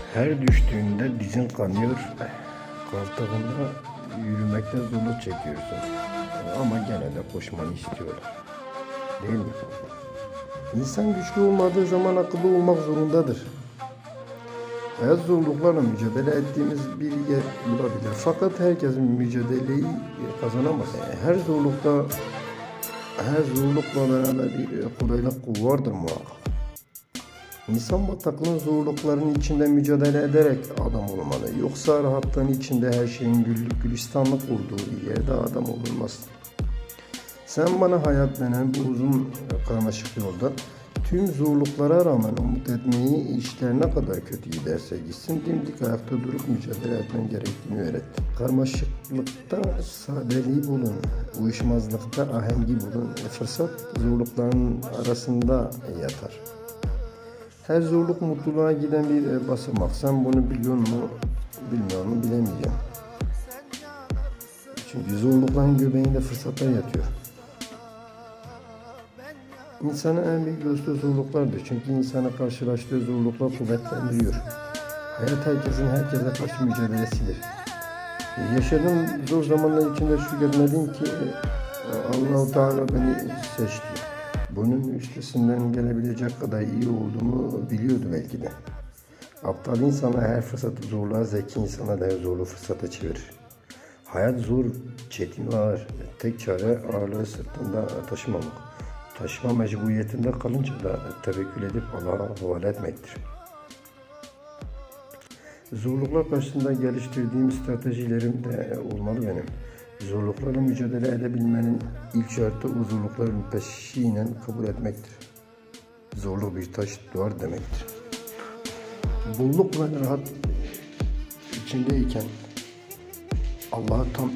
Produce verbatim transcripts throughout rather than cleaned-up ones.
Her düştüğünde dizin kanıyor, koltuğunda yürümekte zorluk çekiyorsun. Ama gene de koşmanı istiyorlar. Değil mi? İnsan güçlü olmadığı zaman akıllı olmak zorundadır. Hayat zorluklarla mücadele ettiğimiz bir yer bulabilir. Fakat herkesin mücadeleyi kazanamaz. Her zorlukta, her zorlukla beraber bir kolaylık vardır muhakkak. İnsan bataklığın zorluklarının içinde mücadele ederek adam olmalı. Yoksa rahatlığın içinde her şeyin güllük gülistanlık olduğu yerde adam olunmaz. Sen bana hayat denen bu uzun karmaşık yolda tüm zorluklara rağmen umut etmeyi, işler ne kadar kötü giderse gitsin dimdik ayakta durup mücadele etmen gerektiğini öğretti. Karmaşıklıkta sadeliği bulun, uyuşmazlıkta ahengi bulun. Fırsat zorlukların arasında yatar. Her zorluk mutluluğa giden bir basamak. Sen bunu biliyor mu, bilmiyor mu bilemeyeceğim. Çünkü zorlukların göbeğinde fırsatlar yatıyor. İnsanın en büyük dostu zorluklardır. Çünkü insana karşılaştığı zorluklar kuvvetlendiriyor. Hayat herkesin herkese karşı mücadelesidir. Yaşadığım zor zamanlar içinde şükretmedim ki Allah-u Teala beni seçti. Bunun üstesinden gelebilecek kadar iyi olduğumu biliyordu belki de. Aptal insana her fırsatı zorlar, zeki insana da her zorlu fırsata çevirir. Hayat zor, çetin ve ağır. Tek çare ağırlığı sırtında taşımamak. Taşıma mecburiyetinde kalınca da tevekkül edip Allah'a havale etmektir. Zorluklar karşısında geliştirdiğim stratejilerim de olmalı benim. Zorluklarla mücadele edebilmenin ilk şartı o zorlukların peşinen kabul etmektir. Zorluk bir taş duvar demektir. Bolluk ve rahat içindeyken Allah'a tam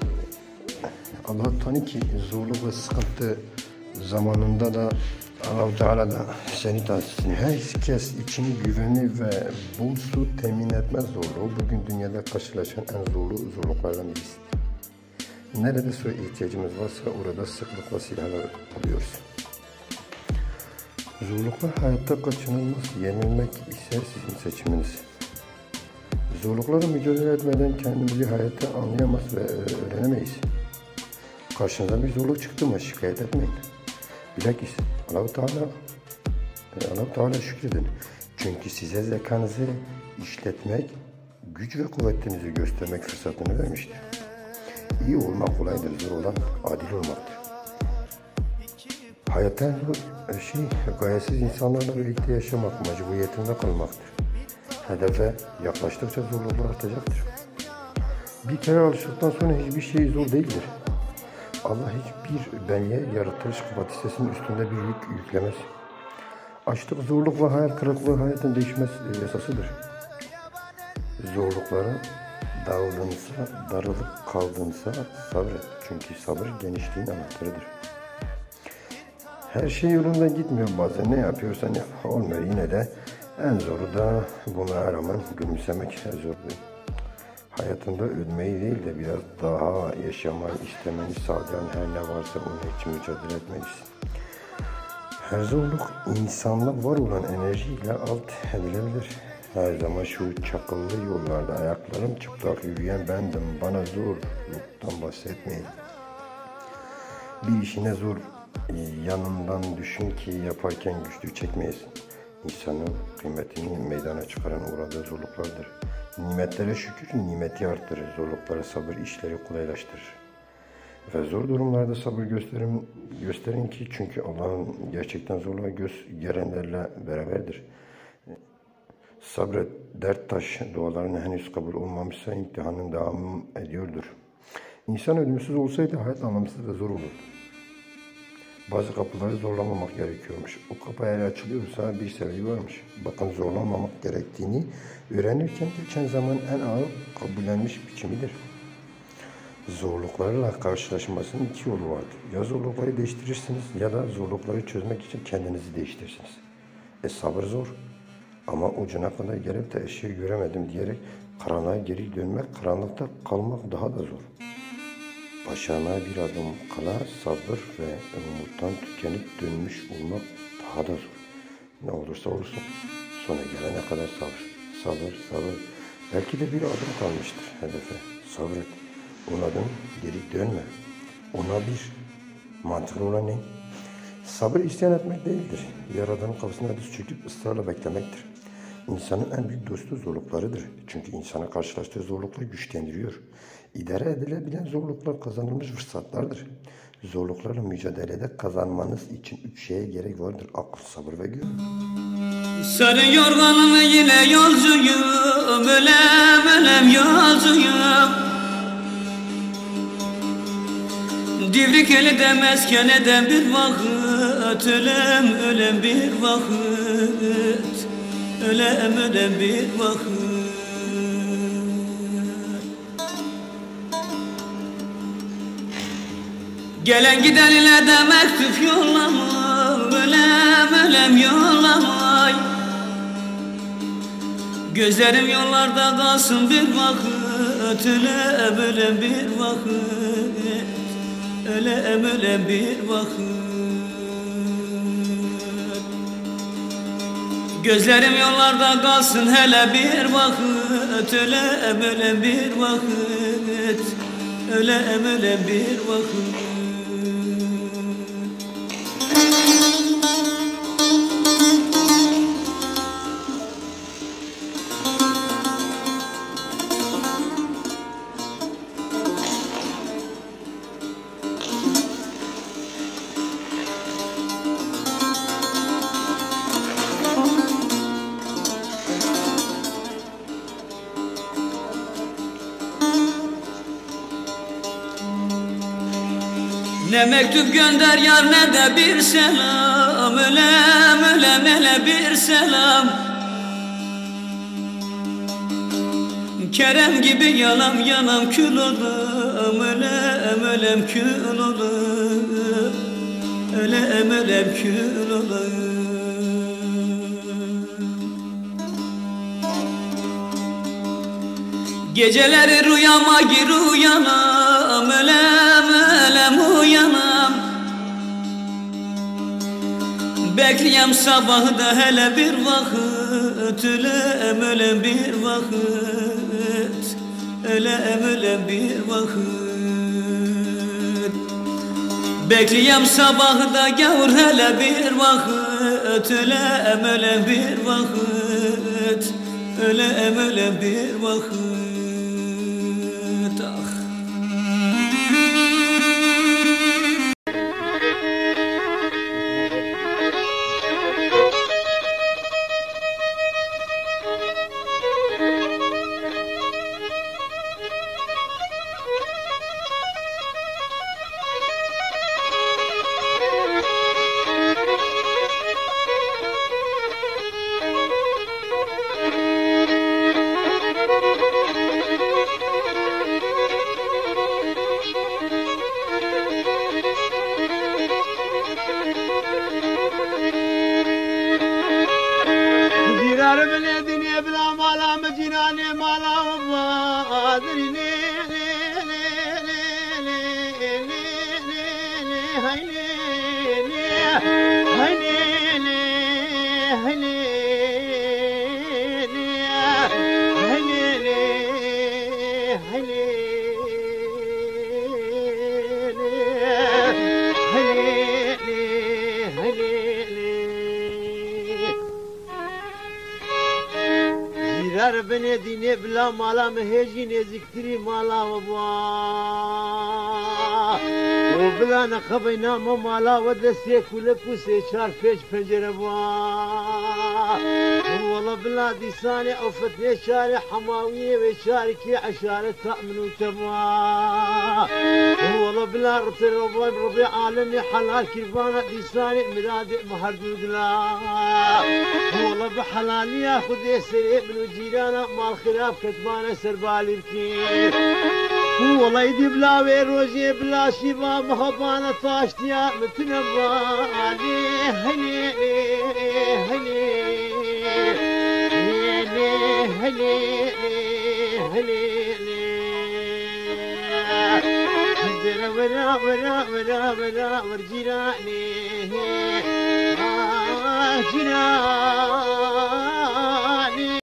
Allah'a tanı ki zorluk ve sıkıntı zamanında da Allah-u Teala da seni tahsis etsin. Herkes için güvenli ve bol su temin etmez zorluğu. Bugün dünyada karşılaşan en zorlu zorluklardan birisi. Nerede su ihtiyacımız varsa orada sıklıkla silahlar alıyoruz. Zorluklar hayatta kaçınılmaz. Yenilmek ise sizin seçiminiz. Zorluklarla mücadele etmeden kendimizi hayatta anlayamaz ve öğrenemeyiz. Karşınıza bir zorluk çıktı mı şikayet etmeyin. Bilakis Allah-u Teala, Allah-u Teala şükredin. Çünkü size zekanızı işletmek, güç ve kuvvetinizi göstermek fırsatını vermiştir. İyi olmak kolaydır, zor olan adil olmaktır. Hayatta en zor şey, gayesiz insanlarla birlikte yaşamak, mecburiyetinde kalmaktır. Hedefe yaklaştıkça zorluklar artacaktır. Bir kere alıştıktan sonra hiçbir şey zor değildir. Allah hiçbir benliğe yaratılış kapasitesinin üstünde bir yük yüklemez. Açlık, zorluk ve hayal kırıklığı hayatın değişmez esasıdır. Zorluklara dağıldığınsa, darılıp kaldığınsa sabret. Çünkü sabır genişliğin anahtarıdır. Her şey yolunda gitmiyor bazen. Ne yapıyorsan yap. Olmuyor yine de. En zoru da buna rağmen gülümsemek zor. Hayatında ölmeyi değil de biraz daha yaşamayı istemeni sağlayan her ne varsa onun için mücadele etmelisin. Her zorluk insanla var olan enerjiyle alt edilebilir. Her zaman şu çakıllı yollarda ayaklarım çıplak yürüyen bendim. Bana zorluktan bahsetmeyin. Bir işine zor yanından düşün ki yaparken güçlük çekmeyesin. İnsanın kıymetini meydana çıkaran uğradığı zorluklardır. Nimetlere şükür, nimeti arttırır. Zorluklara sabır, işleri kolaylaştırır. Ve zor durumlarda sabır gösterin, gösterin ki çünkü Allah'ın gerçekten zorluğa göz gerenlerle beraberdir. Sabret, dert taş, duaların henüz kabul olmamışsa imtihanın devam ediyordur. İnsan ölümsüz olsaydı hayat anlamsız ve zor olurdu. Bazı kapıları zorlamamak gerekiyormuş. O kapı eğer açılıyorsa bir sebebi varmış. Bakın zorlamamak gerektiğini öğrenirken geçen zaman en ağır kabullenmiş biçimidir. Zorluklarla karşılaşmasının iki yolu vardır. Ya zorlukları değiştirirsiniz ya da zorlukları çözmek için kendinizi değiştirirsiniz. E sabır zor. Ama ucuna kadar gelip de eşeği göremedim diyerek karanlığa geri dönmek, karanlıkta kalmak daha da zor. Başarmaya bir adım kala sabır ve umuttan tükenip dönmüş olmak daha da zor. Ne olursa olsun sona gelene kadar sabır. sabır, sabır. Belki de bir adım kalmıştır hedefe. Sabret. Ona dön, geri dönme. Ona bir. Mantıklı olan ne? Sabır isyan etmek değildir. Yaradanın kapısına diz çöküp ısrarla beklemektir. İnsanın en büyük dostu zorluklarıdır. Çünkü insana karşılaştığı zorluklar güçlendiriyor. İdare edilebilen zorluklar kazanılmış fırsatlardır. Zorluklarla mücadelede kazanmanız için üç şeye gerek vardır. Akıl, sabır ve güven. Sarı yorganımı yine yolcuyum, ölem ölem yolcuyum. Divrik eli demez keneden bir vakit, ölem ölem bir vakit, ölem ölem bir vakit. Gelen giden ile de mektup yollama, ölem ölem yollamay. Gözlerim yollarda kalsın bir vakit, ölem ölem bir vakit, ölem ölem bir vakit. Gözlerim yollarda kalsın hele bir vakit, ölem ölem bir vakit, ölem ölem bir vakit. Ne mektup gönder yar ne de bir selam, ölem ölem hele bir selam. Kerem gibi yanam yanam kül oldum, ölem ölem kül oldum, ölem ölem kül oldum. Geceleri rüyama gir uyanam, ölem ölem uyanam. Bekleyem sabahı da hele bir vakit, ölem ölem bir vakit, ölem ölem bir vakit. Bekleyem sabahı da gavur hele bir vakit, ölem ölem bir vakit, ölem ölem bir vakit. Ah. Beni dine bila mala meheji neziktiri mala wa o bila nakhabina ma mala wa dese kule puse char pech pencere wa والله بلا ديساني أوفتني شاري حماوية وشاركي عشارة تأمن وتبوا والله بلا رطر ربي ربي عالمي حلال كيفانا ديساني مدادي مهردود لا والله بحلالي ياخذ يسري من وجيرانا مال خلاف كتبانا سربالي بكير والله يدي بلا ويروجي بلا شيبا مهبانا طاشتيا متنبالي هني هني هني هني هني ورا ورا ورا ورا ورجيراني جيراني